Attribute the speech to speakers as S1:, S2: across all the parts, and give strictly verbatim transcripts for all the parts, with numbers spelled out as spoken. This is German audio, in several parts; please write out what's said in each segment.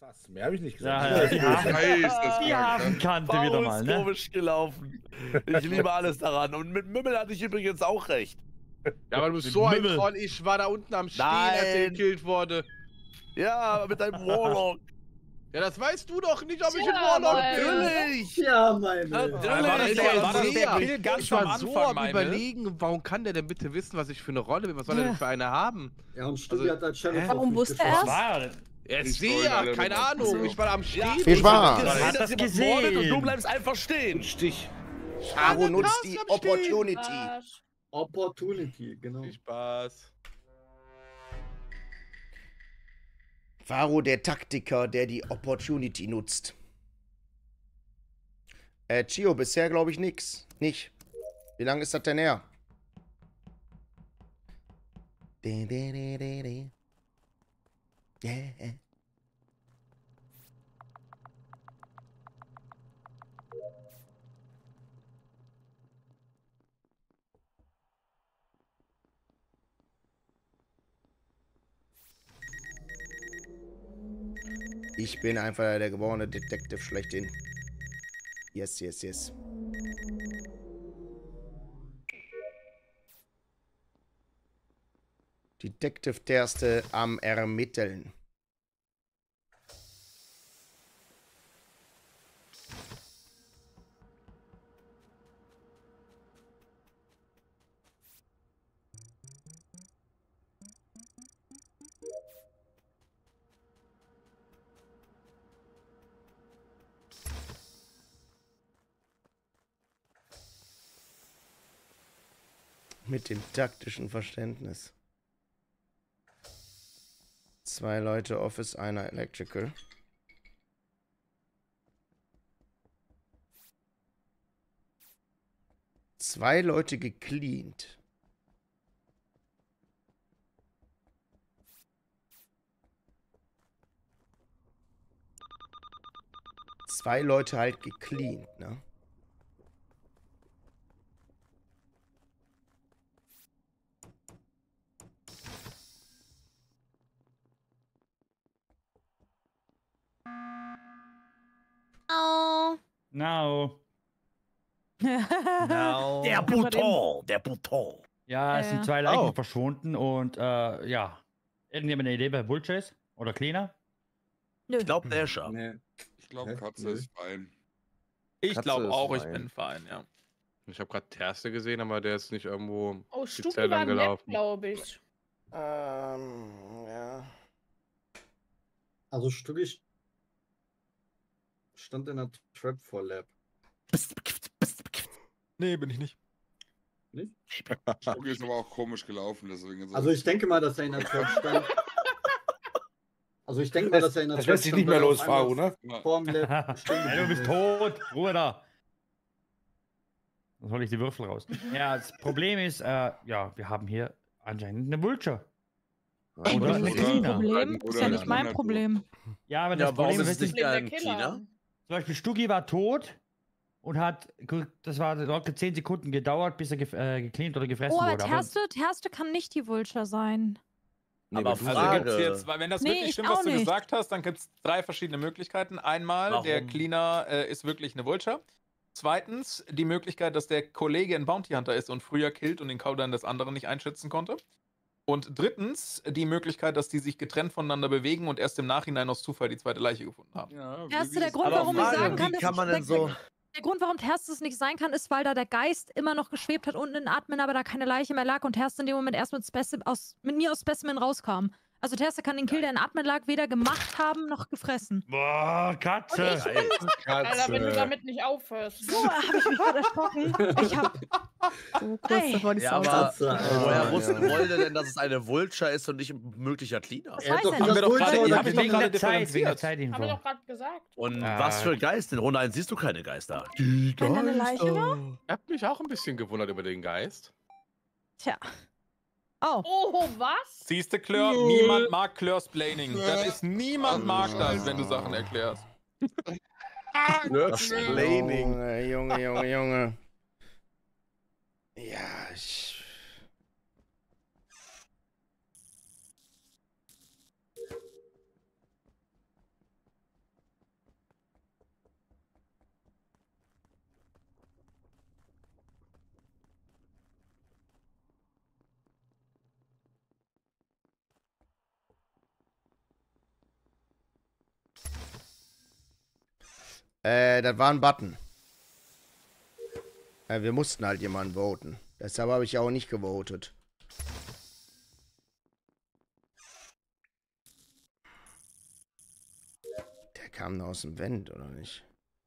S1: Was? Mehr habe ich nicht gesagt.
S2: Ja, ja, die Hafen,
S3: Weiß, das
S2: die
S3: war
S2: Hafenkante wieder
S4: Faust
S2: mal, ne?
S4: komisch gelaufen. Ich liebe alles daran. Und mit Mümmel hatte ich übrigens auch recht.
S3: Ja, aber du bist
S2: Mit
S3: so ein
S2: Mümmel.
S3: Troll. Ich war da unten am Stehen, als er
S4: Nein.
S3: gekillt wurde.
S4: Ja, mit deinem Warlock.
S3: Ja, das weißt du doch nicht, ob ich
S5: Ja,
S3: ein Warlock
S5: weil-
S3: bin.
S4: Natürlich.
S6: Ja, meine.
S4: Natürlich.
S7: War das der, war das der
S3: Sehr.
S7: Kill ganz
S3: Ich
S7: am
S3: war so
S7: Anfang,
S3: am
S7: meine?
S3: überlegen, warum kann der denn bitte wissen, was ich für eine Rolle bin? Was soll er denn für eine haben?
S6: Ja, und Studi
S3: Also,
S6: hat als Sheriff
S3: hä?
S6: auf
S5: Warum
S6: mich
S5: wusste er
S6: geschossen.
S2: Was war denn?
S3: Er
S1: Ich
S3: ist
S1: wollte
S3: sehr,
S1: alle
S3: keine
S1: noch-
S3: Ahnung. Ich war am Stehen.
S8: Viel Spaß.
S4: Ich
S2: Hat
S4: gesehen,
S2: das
S4: dass jemand mordet und
S2: gesehen.
S4: du bleibst einfach stehen.
S1: Stich.
S8: Faro nutzt
S3: Krass,
S8: die
S3: am Stehen.
S8: Opportunity.
S5: Arsch.
S6: Opportunity, genau.
S7: Viel Spaß.
S8: Faro, der Taktiker, der die Opportunity nutzt. Äh, Chio, bisher glaube ich nix. Nicht. Wie lange ist das denn her? De, de, de, de, de. Yeah. Ich bin einfach der geborene Detective schlechthin. Yes, yes, yes. Detective Terste am Ermitteln. Mit dem taktischen Verständnis. Zwei Leute Office, einer Electrical. Zwei Leute gecleant. Zwei Leute halt gecleant, ne?
S5: Oh.
S2: No.
S4: No. Der Bouton, der Bouton.
S2: Ja, es
S5: Ja,
S2: sind
S5: ja.
S2: zwei Leichen
S7: Oh.
S2: verschwunden und äh, ja. Irgendjemand eine Idee bei Bullchase? Oder Cleaner?
S5: Nö.
S4: Ich glaube, der Escher.
S6: Nee.
S1: Ich glaube,
S6: Hä?
S1: Katze
S6: Nö.
S1: ist fein.
S7: Ich
S3: Katze
S7: glaube
S3: ist
S7: auch, ich
S3: fein.
S7: bin fein, ja.
S3: Ich habe gerade Terste gesehen, aber der ist nicht irgendwo
S5: Oh,
S3: speziell
S5: Stupi war
S3: lang
S5: im Lab,
S3: gelaufen.
S5: glaube ich.
S8: Ähm, ja.
S6: Also Studi stand in der Trap for Lab.
S7: Nee, bin ich nicht.
S1: Stugi ist aber auch komisch gelaufen, deswegen. So
S6: Also ich denke mal, dass er in der Trap stand. Also ich denke mal, dass er in der
S1: das
S6: Trap
S1: lässt sich
S6: stand,
S1: nicht mehr
S6: weil er
S1: los,
S6: auf
S1: Faro,
S6: einmal
S1: ne?
S6: Vorm Lab stehen
S2: Hey, du bist
S6: geblieben ist.
S2: tot. Ruhe da. Dann hole ich die Würfel raus. Ja, das Problem ist, äh, ja, wir haben hier anscheinend eine Vulture.
S1: Oder-
S2: Oder eine
S1: oder-
S2: Cleaner.
S5: Problem?
S1: oder
S5: Ist ja
S1: eine
S5: nicht mein
S1: Cleaner-
S5: Problem.
S2: Ja, aber das
S4: Ja, warum
S2: Problem
S4: ist
S2: ist,
S4: es nicht
S5: Problem der
S4: ein
S5: Killer.
S4: Cleaner?
S2: zum Beispiel Stugi war tot und hat, das war locker zehn Sekunden gedauert, bis er ge äh, gecleant oder gefressen
S5: Oh, aber
S2: wurde. Aber
S5: Terste, Terste kann nicht die Vulture sein.
S3: Nee,
S4: Aber
S3: aber du
S7: Also
S4: Frage.
S7: gibt's jetzt, weil wenn das
S5: Nee,
S7: wirklich
S5: ich
S7: stimmt, was
S5: auch
S7: du
S5: nicht.
S7: gesagt hast, dann gibt es drei verschiedene Möglichkeiten. Einmal, der
S4: Warum?
S7: Cleaner äh, ist wirklich eine Vulture. Zweitens, die Möglichkeit, dass der Kollege ein Bounty Hunter ist und früher killt und den Counter des anderen nicht einschätzen konnte. Und drittens, die Möglichkeit, dass die sich getrennt voneinander bewegen und erst im Nachhinein aus Zufall die zweite Leiche gefunden haben.
S1: Ja,
S5: Erste,
S1: wie-
S5: der Grund,
S4: Aber
S5: warum ich
S4: Frage,
S5: sagen kann,
S4: wie
S5: dass
S4: kann
S5: ich-
S4: man denn so...
S5: Der Grund, warum Terste es nicht sein kann, ist, weil da der Geist immer noch geschwebt hat unten in Atmen, aber da keine Leiche mehr lag und Terste in dem Moment erst mit, Speci aus, mit mir aus Specimen rauskam. Also Terste kann den Kill, der in Atmen lag, weder gemacht haben noch gefressen.
S2: Boah, Katze.
S5: Alter, wenn du damit nicht aufhörst. So habe ich mich gerade erschrocken. Ich hab so kurz
S9: Ei.
S5: davor die
S4: Ja,
S5: Sau.
S4: aber
S6: Katze,
S4: woher
S6: Alter.
S4: wusste wollte denn, dass es eine Vulture ist und nicht ein möglicher Cleaner?
S5: Das
S6: Er hat
S5: weiß
S6: doch
S5: er
S6: das
S5: nicht.
S7: wir doch
S6: Vulture
S7: gerade-
S6: oder
S7: hab ich
S6: die-
S7: doch gerade
S2: Wegen der Zeit, wegen der
S7: differenziert.
S2: Zeitinfo.
S5: Haben wir doch gerade gesagt.
S4: Und
S2: Ah,
S4: was für Geist? In Runde eins siehst du keine Geister.
S5: Wenn da eine Leiche war?
S3: Ich hab mich auch ein bisschen gewundert über den Geist.
S5: Tja. Oh.
S9: Oh, was?
S7: Siehste, Klör, niemand mag Klörs Blaming. Das ist niemand mag das, wenn du Sachen erklärst.
S4: Das Blaming.
S8: Junge, Junge, Junge, Junge. Ja, ich... Äh, das war ein Button. Äh, wir mussten halt jemanden voten. Deshalb habe ich auch nicht gewotet. Der kam da aus dem Vent, oder nicht?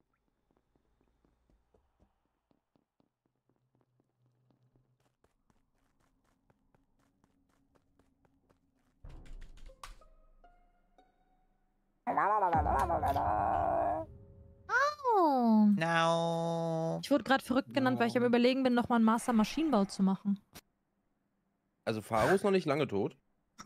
S5: Oh.
S4: No.
S5: Ich wurde gerade verrückt genannt, weil ich am Überlegen bin, nochmal einen Master Maschinenbau zu machen.
S9: Also Faro ist noch nicht lange tot.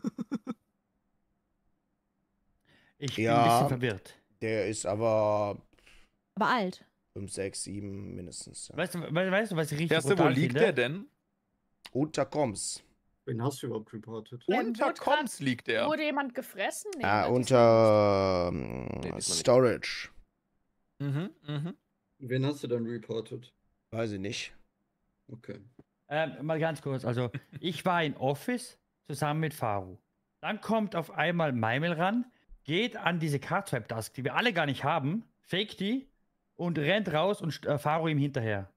S2: Ich bin ein
S8: Ja.
S2: bisschen verwirrt.
S8: Der ist aber
S5: Aber alt.
S8: fünf, sechs, sieben mindestens. Ja.
S2: Weißt du, we weißt du, was ich richtig
S7: Erste, wo
S2: brutal
S7: liegt
S2: finde?
S7: der denn?
S8: Unter Koms.
S6: Wen hast du überhaupt reportet?
S10: Ähm,
S7: Unter
S10: wurde grad-
S7: Koms liegt der.
S10: Wurde jemand gefressen? Nee,
S8: Ah,
S10: ne,
S8: unter ähm,
S9: Nee, diesmal nicht.
S8: Storage.
S7: Mhm, mhm.
S6: Wen hast du dann reportet?
S8: Weiß ich nicht.
S6: Okay.
S2: Ähm, mal ganz kurz, also ich war in Office zusammen mit Faru. Dann kommt auf einmal Maimel ran, geht an diese Card-Swipe-Task, die wir alle gar nicht haben, fake die und rennt raus und äh, Faru ihm hinterher.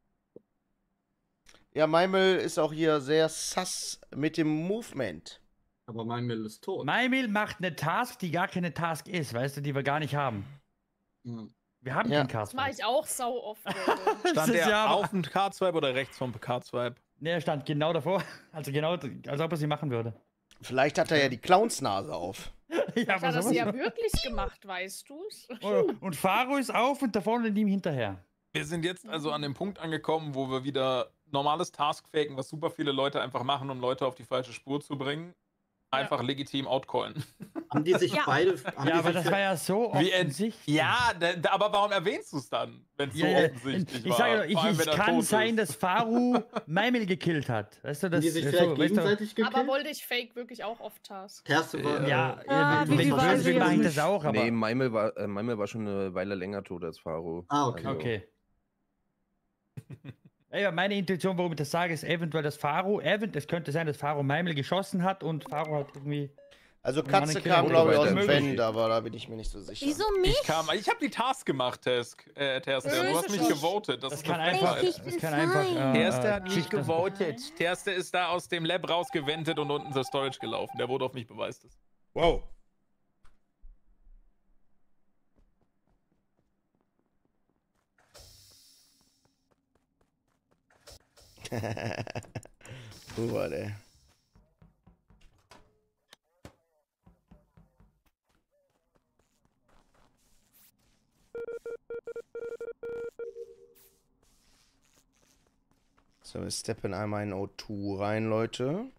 S8: Ja, Maimel ist auch hier sehr sass mit dem Movement.
S6: Aber mein Mill ist tot.
S2: Maimel macht eine Task, die gar keine Task ist, weißt du, die wir gar nicht haben.
S6: Hm.
S2: Wir haben
S8: Ja.
S2: keinen
S10: Das mache
S2: Card-Swipe.
S10: ich auch sau oft. Leute.
S7: Stand
S2: Das ist
S7: der
S2: ja aber-
S7: auf dem Card-Swipe oder rechts vom Card-Swipe?
S2: Ne, er stand genau davor, also genau, als ob er sie machen würde.
S8: Vielleicht hat er ja die Clownsnase auf.
S2: ja,
S10: Vielleicht hat er
S2: sowas-
S10: sie ja wirklich gemacht, weißt du's?
S2: und, und Faru ist auf und da vorne ihm hinterher.
S7: Wir sind jetzt also an dem Punkt angekommen, wo wir wieder normales Task-Faken, was super viele Leute einfach machen, um Leute auf die falsche Spur zu bringen, einfach legitim outcallen.
S6: Haben die sich
S5: Ja.
S6: beide. Haben
S2: Ja,
S6: die
S2: aber
S6: sich
S2: das war ja so
S7: Wie ent-
S2: offensichtlich.
S7: Ja, da, da, aber warum erwähnst du es dann, wenn es so
S2: Ja, ja,
S7: offensichtlich
S2: ich
S7: war?
S2: sage doch, ich,
S7: Vor allem,
S2: es
S7: wenn er
S2: kann
S7: tot
S2: sein,
S7: ist.
S2: dass Faru Maimel gekillt hat. Weißt du,
S6: haben
S2: das
S6: die sich
S2: so,
S6: vielleicht
S2: weißt du,
S6: gegenseitig gekillt?
S10: Aber wollte ich Fake wirklich auch oft Task?
S6: Terste war.
S2: ja,
S6: äh,
S5: Ah,
S2: äh,
S5: wie
S2: wenn ich
S5: weiß
S2: böse
S5: ich
S2: bin, mache ich
S5: nicht.
S2: das auch, aber
S9: Nee, Maimel war, äh, Maimel war schon eine Weile länger tot als Faro.
S6: Ah, okay.
S9: Also,
S2: okay. Ja, meine Intuition, warum ich das sage, ist eventuell, dass Faru, event, es könnte sein, dass Faru Maimel geschossen hat und Faru hat irgendwie.
S8: Also
S2: War eine
S8: Katze
S2: Killer-
S8: kam, glaube ich, aus
S9: Oder
S8: dem
S2: möglich.
S8: Vent, aber da bin ich mir nicht so sicher.
S5: Wieso mich?
S7: Ich kam, ich habe die Task gemacht, Tesk, äh, Terste. Du hast mich
S10: Böse
S7: gewotet. Das,
S2: Das
S7: ist
S2: kann
S7: eine
S2: einfach.
S7: Frechheit.
S5: Ich
S2: Das
S5: bin
S2: kann einfach.
S5: fein.
S2: Äh,
S7: Terste
S2: äh,
S7: hat nicht
S2: Schicht-
S7: gewotet. Terste ist da aus dem Lab rausgewendet und unten zur Storage gelaufen. Der wurde auf mich beweist es.
S8: Wow. Hubert, ey. So, wir steppen einmal in O zwei rein, Leute.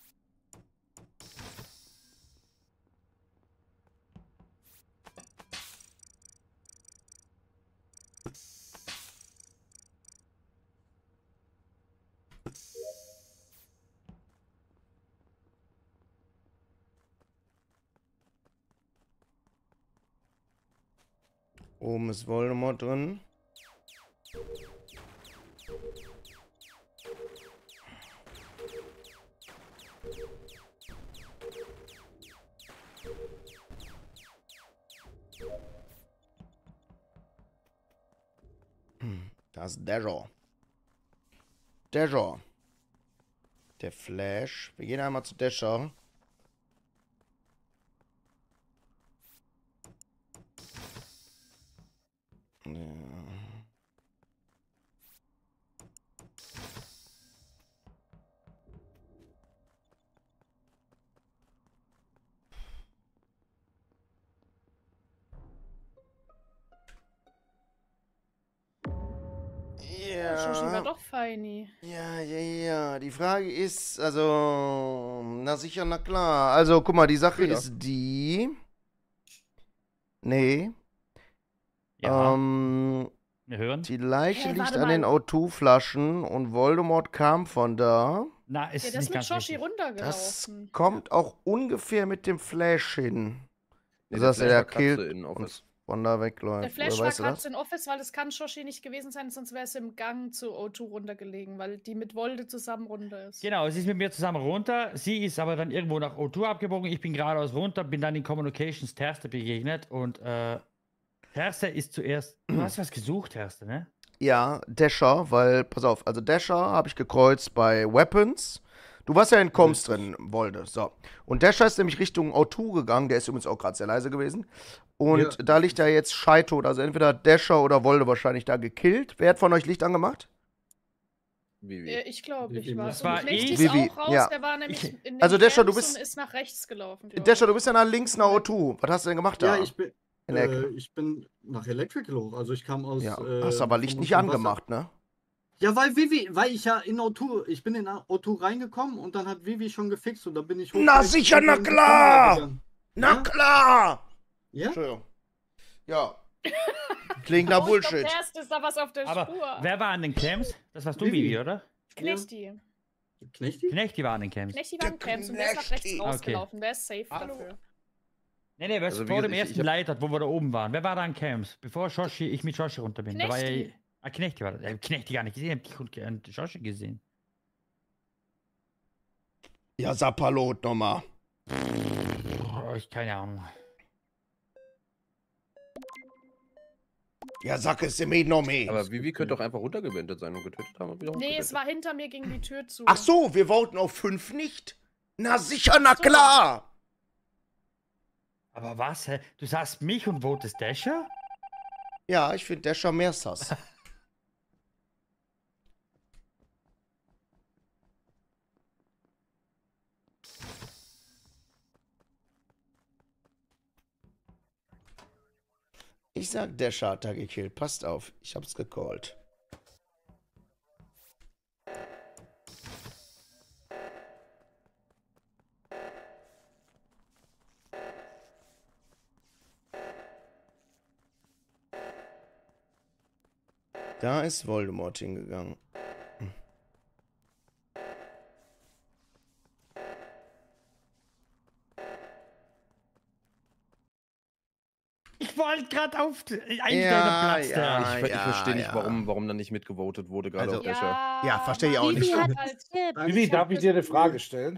S8: Oben ist Voldemort drin. Hm, Da ist Dajor. Dajor. Der Flash. Wir gehen einmal zu Dasher. Ja.
S10: Sushi war
S8: Ja,
S10: doch feini.
S8: ja, ja, ja. Die Frage ist, also, na sicher, na klar. Also, guck mal, die Sache
S9: Köder.
S8: ist die. Nee.
S2: Ja,
S8: Ähm,
S2: wir hören.
S8: die Leiche
S10: Hä,
S8: liegt
S10: warte
S8: an den
S10: mal.
S8: O zwei Flaschen und Voldemort kam von da.
S2: Na, ist
S10: Ja, das
S2: nicht
S10: mit
S2: ganz
S10: Shoshi
S2: richtig.
S8: Das
S10: runtergelaufen.
S8: kommt auch ungefähr mit dem Flash hin.
S9: Nee,
S8: Also, dass
S9: Flash
S8: er
S9: war
S8: da
S9: Katze
S8: killt
S9: in Office.
S8: und von da wegläuft.
S10: Der Flash
S8: Oder
S10: war
S8: weißt du
S10: gerade
S8: das?
S10: in Office, weil das kann Shoshi nicht gewesen sein, sonst wäre es im Gang zu O zwei runtergelegen, weil die mit Wolde zusammen runter ist.
S2: Genau, sie ist mit mir zusammen runter. Sie ist aber dann irgendwo nach O zwei abgebogen. Ich bin geradeaus runter, bin dann in Communications Terste begegnet und äh, Terste ist zuerst. Du hast was gesucht, Terste, ne?
S8: Ja, Dasher, weil, pass auf, also Dasher habe ich gekreuzt bei Weapons. Du warst ja in Comms drin, Wolde. So. Und Dasher ist nämlich Richtung O zwei gegangen, der ist übrigens auch gerade sehr leise gewesen. Und
S6: Ja.
S8: da liegt ja jetzt Scheitod, also entweder Dasher oder Wolde wahrscheinlich da gekillt. Wer hat von euch Licht angemacht?
S9: Vivi.
S10: Äh, Ich glaube, ich
S6: Vivi
S10: war.
S6: muss-
S2: Das war
S10: Und Knecht
S2: ich.
S10: ist
S8: Vivi,
S10: auch raus,
S8: ja.
S10: der war nämlich
S2: Ich-
S10: in den
S8: Also, Descher, du
S10: Camps
S8: bist-
S10: und ist nach rechts gelaufen. glaub
S8: Dasher,
S10: ich.
S8: du bist ja nach links nach O zwei. Was hast du denn gemacht da?
S6: Ja, ich bin,
S8: In der
S6: äh,
S8: Ecke.
S6: ich bin nach Electrical hoch. Also ich kam aus.
S8: Ja,
S6: äh,
S8: hast aber Licht
S6: vom-
S8: nicht
S6: vom Wasser.
S8: angemacht, ne?
S6: Ja, weil Vivi, weil ich ja in O zwei, ich bin in O zwei reingekommen und dann hat Vivi schon gefixt und dann bin ich hoch.
S8: Na sicher, na klar! Na
S6: Ja?
S8: klar!
S6: Ja?
S8: Entschuldigung. Ja. Klingt nach
S10: Oh, ich glaub,
S8: Bullshit.
S10: der ist, ist da was auf der
S2: Aber
S10: Spur.
S2: wer war an den Camps? Das warst du,
S6: Vivi.
S2: Vivi, oder?
S10: Knechti.
S6: Knechti?
S2: Knechti war an den Camps.
S10: Knechti war im
S8: Der
S10: Camps und der ist nach
S8: Knechti.
S10: rechts
S2: Okay.
S10: rausgelaufen. Der ist safe
S3: Hallo.
S10: dafür.
S2: Nee, nee, was
S9: Also, wie
S2: vor dem
S9: gesagt, ich-
S2: ersten
S9: ich hab-
S2: Leiter, wo wir da oben waren. Wer war da an Camps? Bevor Shoshi, ich mit Shoshi runter bin. Da war ja.
S10: Knechti.
S2: Ah, Knechti war das. Äh, Knechti gar nicht gesehen, hab dich und äh, Shoshi gesehen.
S8: Ja, Sapperlot nochmal.
S2: Boah, ich keine Ahnung.
S8: Ja, sag es mir noch mehr.
S9: Aber Vivi könnte doch einfach runtergewendet sein und getötet haben und wieder
S10: Nee, es
S9: hochgewendet.
S10: war hinter mir gegen die Tür zu.
S8: Ach so, wir voten auf fünf nicht? Na sicher, na
S10: So.
S8: klar!
S2: Aber was, hä? Du sagst mich und votest Dasher?
S8: Ja, ich finde Dasher mehr sass. Ich sag, Dasher hat da gekillt. Passt auf, ich hab's gecallt. Da ist Voldemort hingegangen.
S2: Ich wollte gerade auf. Eigentlich
S8: Ja,
S2: der Platz
S8: ja.
S2: da.
S9: Ich, ver- ich
S8: ja,
S9: verstehe nicht,
S8: ja.
S9: warum, warum dann nicht mitgevotet wurde, gerade
S8: Also-
S9: auf Dasher.
S10: Ja,
S8: Ja, versteh ich auch
S10: Vivi
S8: nicht.
S10: hat halt-
S11: Vivi, darf ich dir eine Frage stellen?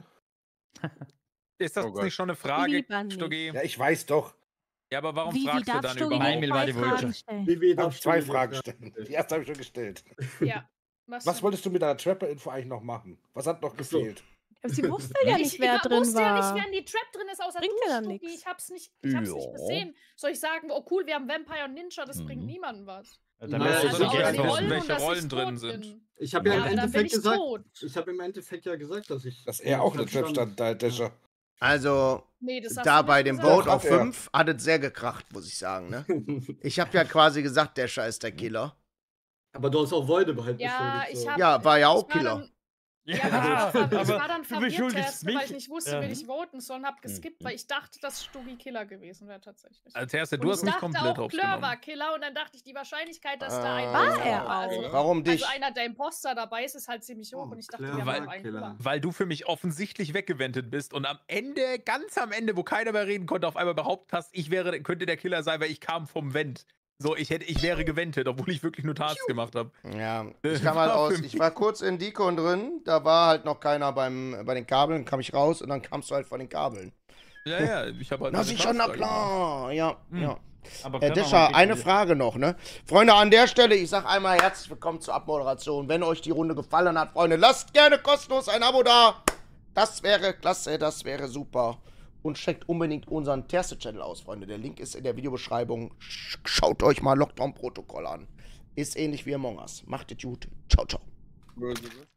S7: Ist das
S9: Oh Gott.
S7: nicht schon eine Frage,
S12: Lieber nicht.
S7: Stuggi?
S11: Ja, ich weiß doch.
S7: Ja, aber warum
S12: Vivi,
S7: fragst du dann
S12: darfst du
S7: überhaupt?
S2: Maimel war die
S12: zwei Fragen
S2: Vulture.
S12: stellen?
S6: Vivi,
S11: Ich darf
S6: darfst du
S11: zwei
S6: mir die
S11: Fragen
S6: Frage
S11: stellen. Die erste habe ich schon gestellt.
S10: Ja.
S11: Was wolltest du mit deiner Trapper-Info eigentlich noch machen? Was hat noch
S6: Ach so.
S11: gefehlt?
S12: Sie wusste ja nicht,
S10: ich,
S12: wer
S10: ich
S12: drin
S10: wusste
S12: war.
S10: ja nicht, wer in die Trap drin ist, außer
S12: Bringt
S10: du,
S12: ja dann
S10: Stuggi.
S12: nix.
S10: Ich hab's nicht, ich hab's
S9: Ja.
S10: nicht gesehen. Soll ich sagen, oh cool, wir haben Vampire und Ninja, das bringt
S9: Mhm.
S10: niemandem was.
S2: Ja,
S6: Nein,
S2: wärst du
S6: also
S10: Also
S2: so
S6: auch
S10: außer
S6: ja
S10: die
S6: wissen,
S10: Rollen
S7: welche
S10: und dass
S7: Rollen
S10: ich
S7: drin
S10: tot
S7: sind.
S10: bin.
S6: Ich habe ja,
S10: Ja,
S6: im
S10: dann bin
S6: Endeffekt
S10: ich
S6: gesagt,
S10: tot.
S6: ich habe im Endeffekt ja gesagt, dass ich.
S11: Dass er auch in der Trap stand, da, Dasher.
S8: Also,
S10: Nee, das hast
S8: da
S10: du
S8: bei
S10: nicht
S8: dem
S10: gesagt.
S8: Vote auf
S11: Hat er.
S8: fünf hat es sehr gekracht, muss ich sagen, ne? Ich habe ja quasi gesagt, Dasher ist der Killer.
S6: Aber du hast auch Voide halt
S10: Ja,
S6: beschuldigt,
S10: ich
S6: so.
S10: hab,
S8: Ja, war ja auch
S10: ich war
S8: Killer.
S10: Dann, ja, aber ich war, ver- ich war dann
S2: du
S10: verwirrt
S2: beschuldigst
S10: erst, weil
S2: mich.
S10: ich nicht wusste,
S2: Ja.
S10: wen ich voten soll und hab
S8: Hm.
S10: geskippt, weil ich dachte, dass Stuggi Killer gewesen wäre tatsächlich.
S7: Als Erste,
S10: Und
S7: du
S10: ich
S7: hast mich
S10: dachte
S7: komplett
S10: auch,
S7: hops
S10: Klör war
S7: genommen.
S10: Killer und dann dachte ich, die Wahrscheinlichkeit, dass da ein
S8: War
S10: Imposter-
S12: er auch.
S10: also,
S8: Warum dich?
S10: also einer der Imposter dabei ist, ist halt ziemlich hoch
S6: Oh,
S10: und ich dachte,
S6: Claire
S10: wir
S7: war
S10: haben noch einen
S6: Killer.
S10: Killer.
S7: Weil du für mich offensichtlich weggewendet bist und am Ende, ganz am Ende, wo keiner mehr reden konnte, auf einmal behauptet hast, ich wäre, könnte der Killer sein, weil ich kam vom Vent. So, ich hätte, ich wäre gewendet, obwohl ich wirklich nur Tasks gemacht habe.
S8: Ja, ich kam halt aus, ich war kurz in Deacon drin, da war halt noch keiner beim, bei den Kabeln, kam ich raus und dann kamst du halt von den Kabeln.
S7: Ja, ja, ich habe halt.
S8: Na
S7: meine
S8: sicher,
S7: Tasks
S8: na
S7: da gemacht.
S8: klar, ja,
S7: Hm.
S8: ja.
S2: Aber
S8: Äh,
S2: können wir mal
S8: Dasher,
S2: bitte
S8: eine
S2: die-
S8: Frage noch, ne? Freunde, an der Stelle, ich sag einmal herzlich willkommen zur Abmoderation. Wenn euch die Runde gefallen hat, Freunde, lasst gerne kostenlos ein Abo da. Das wäre klasse, das wäre super. Und checkt unbedingt unseren Terste-Channel aus, Freunde. Der Link ist in der Videobeschreibung. Sch- Schaut euch mal Lockdown-Protokoll an. Ist ähnlich wie Among Us. Macht es gut. Ciao, ciao.
S1: Böse.